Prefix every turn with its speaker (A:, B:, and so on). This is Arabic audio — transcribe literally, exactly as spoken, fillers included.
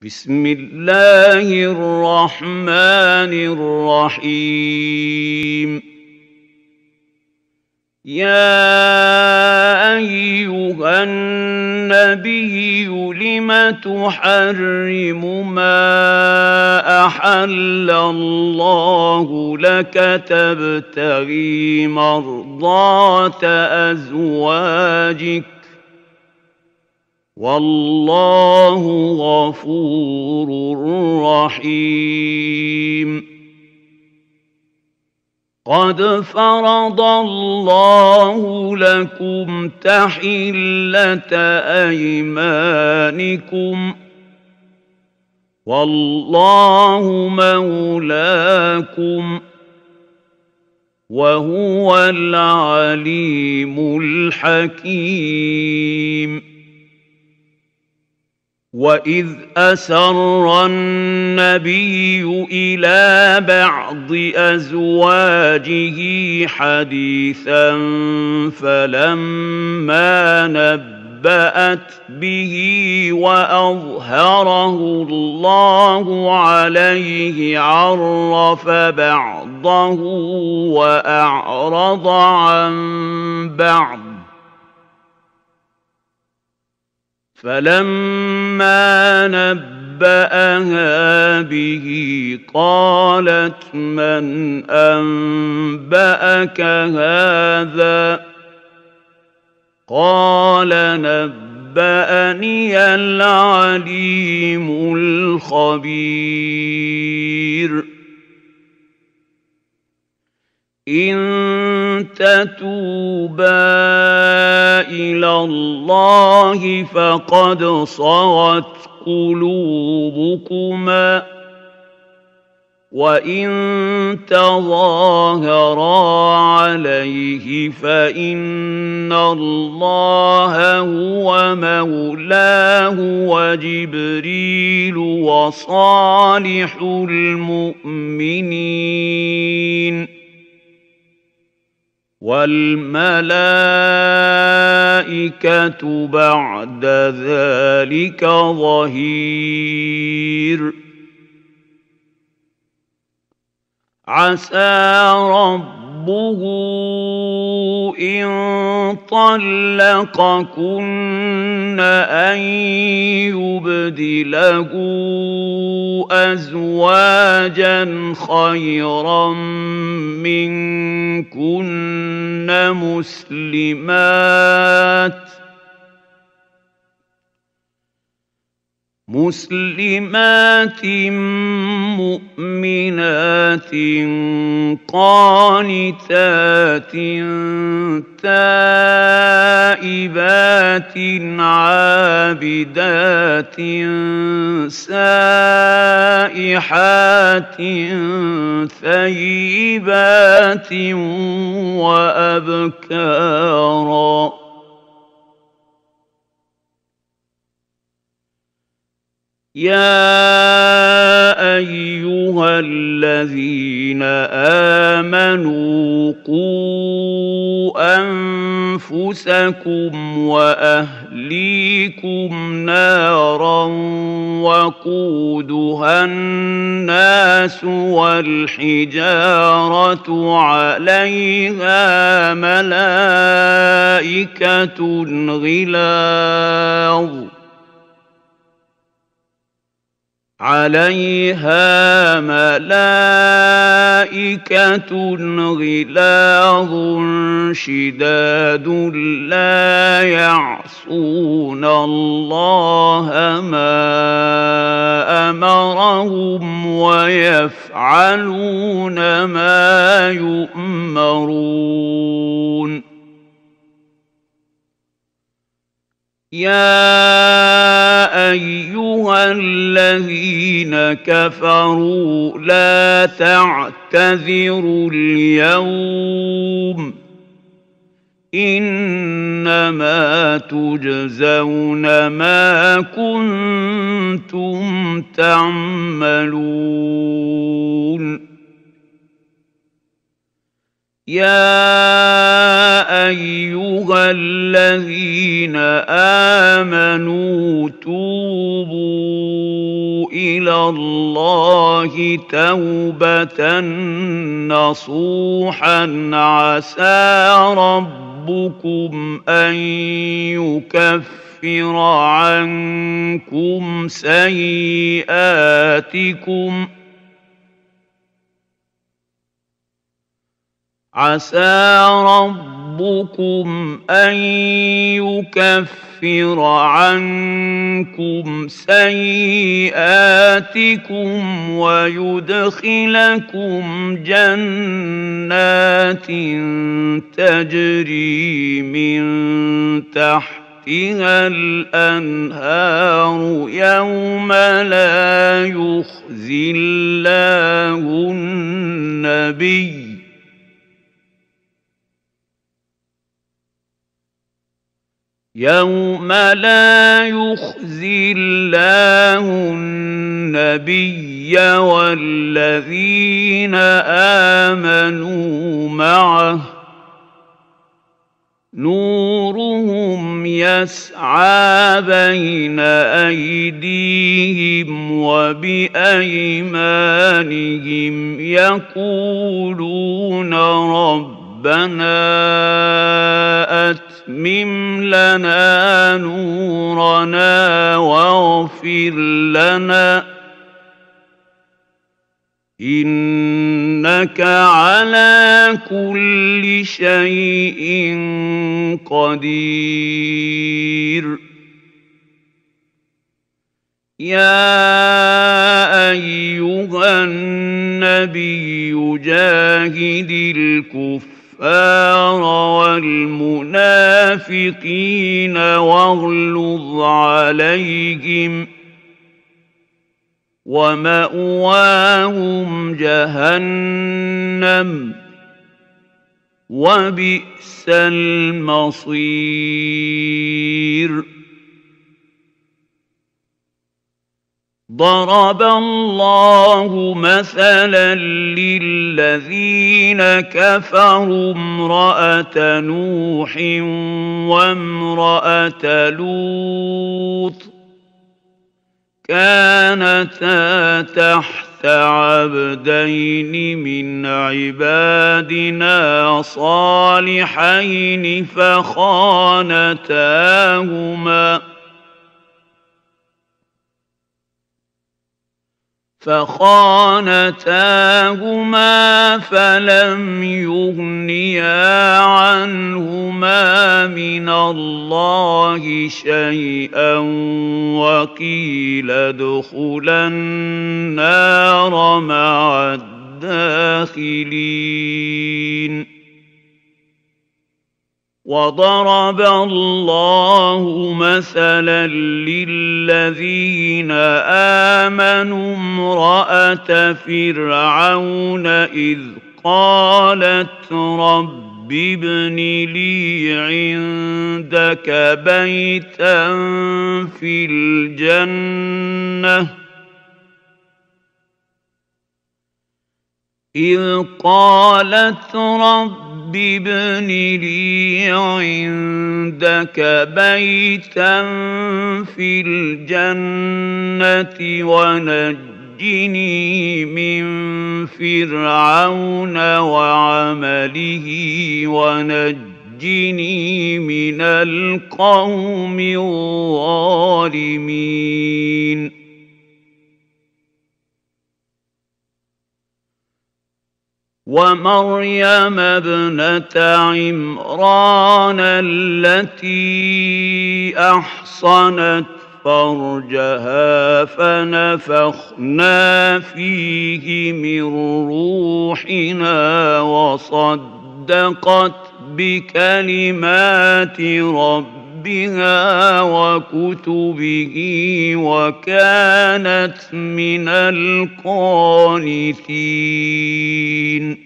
A: بسم الله الرحمن الرحيم. يا أيها النبي لم تحرم ما أحل الله لك تبتغي مرضات أزواجك والله غفور رحيم. قد فرض الله لكم تحلة أيمانكم والله مولاكم وهو العليم الحكيم. وَإِذْ أَسَرَّ النَّبِيُّ إِلَىٰ بَعْضِ أَزْوَاجِهِ حَدِيثًا فَلَمَّا نَبَّأَتْ بِهِ وَأَظْهَرَهُ اللَّهُ عَلَيْهِ عَرَّفَ بَعْضَهُ وَأَعْرَضَ عَن بَعْضٍ. فَلَمَّا نَبَّأَهَا بِهِ قَالَتْ مَنْ أَنبَأَكَ هَٰذَا ۖ قَالَ نَبَّأَنِيَ الْعَلِيمُ الْخَبِيرُ. إِن تَتُوبَا إِلَى اللَّهِ فَقَدْ صَغَتْ قُلُوبُكُمَا وَإِن تَظَاهَرَا عَلَيْهِ فَإِنَّ اللَّهَ هُوَ مَوْلَاهُ وَجِبْرِيلُ وَصَالِحُ الْمُؤْمِنِينَ وَالْمَلَائِكَةُ بَعْدَ ذَٰلِكَ ظَهِيرٌ. عَسَىٰ رَبُّهُ إِن طَلَّقَكُنَّ أَن يُبْدِلَهُ أَزْوَاجًا خَيْرًا مِّنكُنَّ مُسْلِمَاتٍ مسلمات مؤمنات قانتات تائبات عابدات سائحات ثيبات وأبكارا. يا أيها الذين آمنوا قوا أنفسكم وأهليكم نارا وقودها الناس والحجارة عليها ملائكة غلاظ عليها ملائكة غلاظ شداد لا يعصون الله ما أمرهم ويفعلون ما يؤمرون. يا أيها الذين كفروا لا تعتذروا اليوم إنما تجزون ما كنتم تعملون. يا أيها الذين آمنوا توبوا إلى الله توبة نصوحا عسى ربكم أن يكفر عنكم سيئاتكم عسى ربكم أن يكفر عنكم سيئاتكم ويدخلكم جنات تجري من تحتها الأنهار يوم لا يخزي الله النبي يوم لا يخزي الله النبي والذين آمنوا معه نورهم يسعى بين أيديهم وبأيمانهم يقولون ربنا أتمم لنا نورنا واغفر لنا إنك على كل شيء قدير يا أيها النبي جاهد الكفار والمنافقين واغلظ عليهم ومأواهم جهنم وبئس المصير ضرب الله مثلا للذين كفروا امرأة نوح وامرأة لوط كانتا تحت عبدين من عبادنا صالحين فخانتاهما فخانتاهما فلم يغنيا عنهما من الله شيئا وقيل ادخلا النار مع الداخلين وضرب الله مثلا للذين آمنوا امرأة فرعون إذ قالت رب ابن لي عندك بيتا في الجنة إذ قالت رب ابن لي عندك بيتا في الجنة ونجني من فرعون وعمله ونجني من القوم الظالمين ومريم ابنة عمران التي أحصنت فرجها فنفخنا فيه من روحنا وصدقت بكلمات ربها ربها وكتبه وكانت من القانتين